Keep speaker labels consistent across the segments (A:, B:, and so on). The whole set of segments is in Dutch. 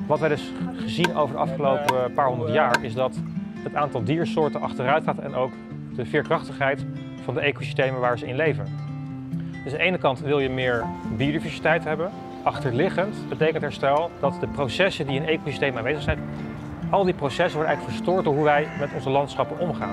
A: Wat wij dus gezien over de afgelopen paar honderd jaar is dat het aantal diersoorten achteruit gaat en ook de veerkrachtigheid van de ecosystemen waar ze in leven. Dus aan de ene kant wil je meer biodiversiteit hebben. Achterliggend betekent herstel dat de processen die in ecosystemen aanwezig zijn, al die processen worden eigenlijk verstoord door hoe wij met onze landschappen omgaan.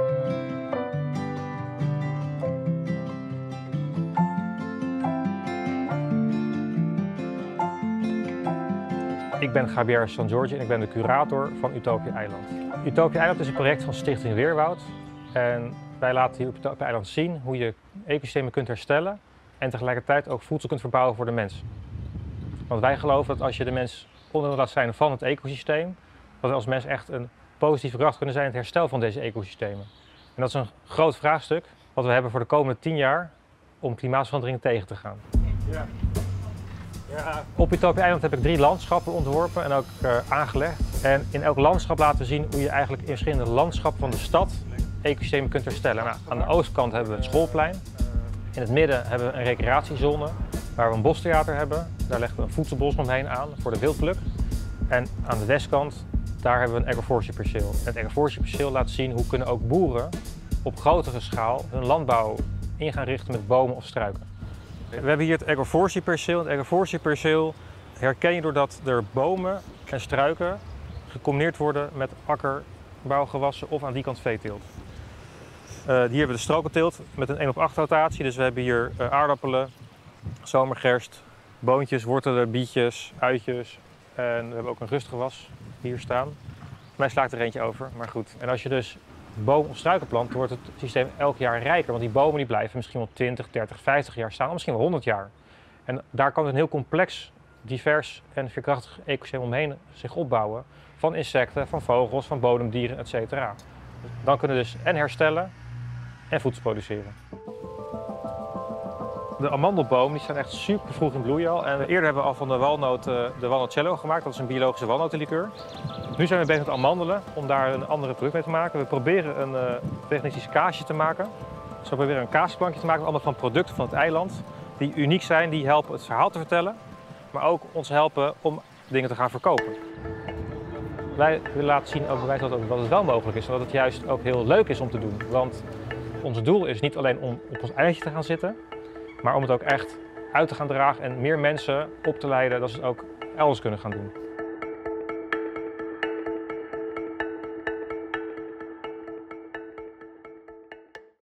A: Ik ben Javier San Jorge en ik ben de curator van Utopia Eiland. Utopia Eiland is een project van Stichting Weerwoud. En wij laten hier op Utopia Eiland zien hoe je ecosystemen kunt herstellen en tegelijkertijd ook voedsel kunt verbouwen voor de mens. Want wij geloven dat als je de mens onderdeel laat zijn van het ecosysteem, dat we als mens echt een positieve kracht kunnen zijn in het herstel van deze ecosystemen. En dat is een groot vraagstuk wat we hebben voor de komende 10 jaar om klimaatverandering tegen te gaan. Ja. Ja. Op Utopia Eiland heb ik 3 landschappen ontworpen en ook aangelegd. En in elk landschap laten we zien hoe je eigenlijk in verschillende landschappen van de stad ecosystemen kunt herstellen. Nou, aan de oostkant hebben we het schoolplein. In het midden hebben we een recreatiezone waar we een bostheater hebben. Daar leggen we een voedselbos omheen aan voor de wildpluk. En aan de westkant, daar hebben we een agroforestry perceel. En het agroforestry perceel laat zien hoe kunnen ook boeren op grotere schaal hun landbouw in gaan richten met bomen of struiken. We hebben hier het agroforestry perceel. Het agroforestry perceel herken je doordat er bomen en struiken gecombineerd worden met akkerbouwgewassen of aan die kant veeteelt. Hier hebben we de strokenteelt met een 1/8 rotatie. Dus we hebben hier aardappelen, zomergerst, boontjes, wortelen, bietjes, uitjes. En we hebben ook een rustgewas hier staan. Mij slaakt er eentje over, maar goed. En als je dus boom of struiken plant, wordt het systeem elk jaar rijker. Want die bomen die blijven misschien wel 20, 30, 50 jaar staan, of misschien wel 100 jaar. En daar kan een heel complex, divers en veerkrachtig ecosysteem omheen zich opbouwen. Van insecten, van vogels, van bodemdieren, etc. Dan kunnen we dus en herstellen en voedsel produceren. De amandelbomen die staan echt super vroeg in bloei al. En eerder hebben we al van de walnoot de walnutcello gemaakt. Dat is een biologische walnotenlikeur. Nu zijn we bezig met amandelen om daar een andere product mee te maken. We proberen een veganistisch kaasje te maken. Dus we proberen een kaasplankje te maken, allemaal van producten van het eiland. Die uniek zijn, die helpen het verhaal te vertellen. Maar ook ons helpen om dingen te gaan verkopen. Wij willen laten zien ook bewijzen dat het wel mogelijk is. En dat het juist ook heel leuk is om te doen. Want ons doel is niet alleen om op ons eilandje te gaan zitten, maar om het ook echt uit te gaan dragen en meer mensen op te leiden dat ze het ook elders kunnen gaan doen.